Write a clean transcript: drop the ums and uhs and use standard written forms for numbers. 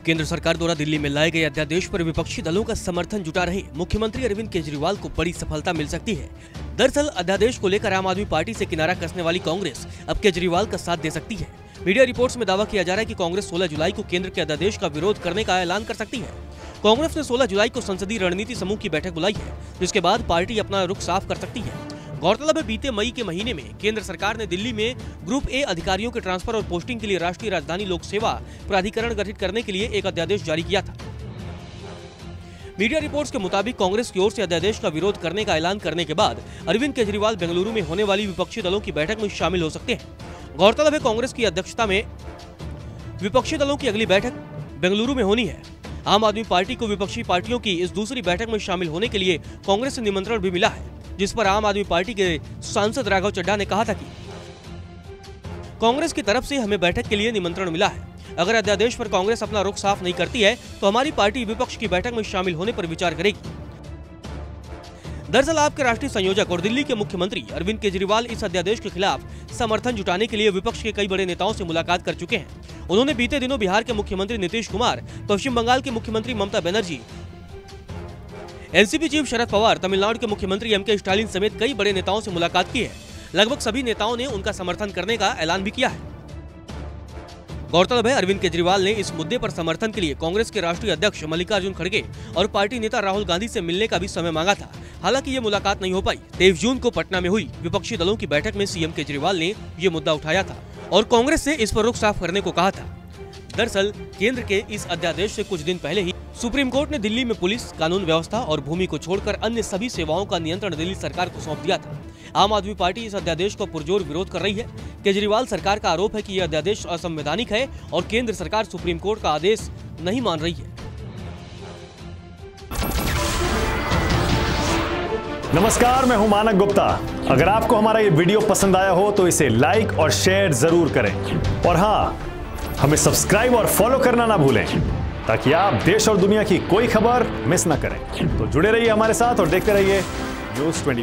केंद्र सरकार द्वारा दिल्ली में लाए गए अध्यादेश पर विपक्षी दलों का समर्थन जुटा रहे मुख्यमंत्री अरविंद केजरीवाल को बड़ी सफलता मिल सकती है। दरअसल अध्यादेश को लेकर आम आदमी पार्टी से किनारा कसने वाली कांग्रेस अब केजरीवाल का साथ दे सकती है। मीडिया रिपोर्ट्स में दावा किया जा रहा है कि कांग्रेस 16 जुलाई को केंद्र के अध्यादेश का विरोध करने का ऐलान कर सकती है। कांग्रेस ने 16 जुलाई को संसदीय रणनीति समूह की बैठक बुलाई है, जिसके बाद पार्टी अपना रुख साफ कर सकती है। गौरतलब है, बीते मई के महीने में केंद्र सरकार ने दिल्ली में ग्रुप ए अधिकारियों के ट्रांसफर और पोस्टिंग के लिए राष्ट्रीय राजधानी लोक सेवा प्राधिकरण गठित करने के लिए एक अध्यादेश जारी किया था। मीडिया रिपोर्ट्स के मुताबिक कांग्रेस की ओर से अध्यादेश का विरोध करने का ऐलान करने के बाद अरविंद केजरीवाल बेंगलुरु में होने वाली विपक्षी दलों की बैठक में शामिल हो सकते हैं। गौरतलब है, कांग्रेस की अध्यक्षता में विपक्षी दलों की अगली बैठक बेंगलुरु में होनी है। आम आदमी पार्टी को विपक्षी पार्टियों की इस दूसरी बैठक में शामिल होने के लिए कांग्रेस से निमंत्रण भी मिला है, जिस पर आम आदमी पार्टी के सांसद राघव चड्ढा ने कहा था कि कांग्रेस की तरफ से हमें बैठक के लिए निमंत्रण मिला है। अगर अध्यादेश पर कांग्रेस अपना रुख साफ नहीं करती है तो हमारी पार्टी विपक्ष की बैठक में शामिल होने पर विचार करेगी। दरअसल आपके राष्ट्रीय संयोजक और दिल्ली के मुख्यमंत्री अरविंद केजरीवाल इस अध्यादेश के खिलाफ समर्थन जुटाने के लिए विपक्ष के कई बड़े नेताओं से मुलाकात कर चुके हैं। उन्होंने बीते दिनों बिहार के मुख्यमंत्री नीतीश कुमार, पश्चिम बंगाल के मुख्यमंत्री ममता बनर्जी, एनसीपी चीफ शरद पवार, तमिलनाडु के मुख्यमंत्री एमके स्टालिन समेत कई बड़े नेताओं से मुलाकात की है। लगभग सभी नेताओं ने उनका समर्थन करने का ऐलान भी किया है। गौरतलब है, अरविंद केजरीवाल ने इस मुद्दे पर समर्थन के लिए कांग्रेस के राष्ट्रीय अध्यक्ष मल्लिकार्जुन खड़गे और पार्टी नेता राहुल गांधी से मिलने का भी समय मांगा था। हालांकि ये मुलाकात नहीं हो पाई। 23 जून को पटना में हुई विपक्षी दलों की बैठक में सीएम केजरीवाल ने ये मुद्दा उठाया था और कांग्रेस से इस पर रुख साफ करने को कहा था। दरअसल केंद्र के इस अध्यादेश से कुछ दिन पहले ही सुप्रीम कोर्ट ने दिल्ली में पुलिस, कानून व्यवस्था और भूमि को छोड़कर अन्य सभी सेवाओं का नियंत्रण दिल्ली सरकार को सौंप दिया था। आम आदमी पार्टी इस अध्यादेश को पुरजोर विरोध कर रही है। केजरीवाल सरकार का आरोप है कि यह अध्यादेश असंवैधानिक है और केंद्र सरकार सुप्रीम कोर्ट का आदेश नहीं मान रही है। नमस्कार, मैं हूं मानक गुप्ता। अगर आपको हमारा ये वीडियो पसंद आया हो तो इसे लाइक और शेयर जरूर करें और हाँ, हमें सब्सक्राइब और फॉलो करना ना भूलें ताकि आप देश और दुनिया की कोई खबर मिस ना करें। तो जुड़े रहिए हमारे साथ और देखते रहिए न्यूज़ 24।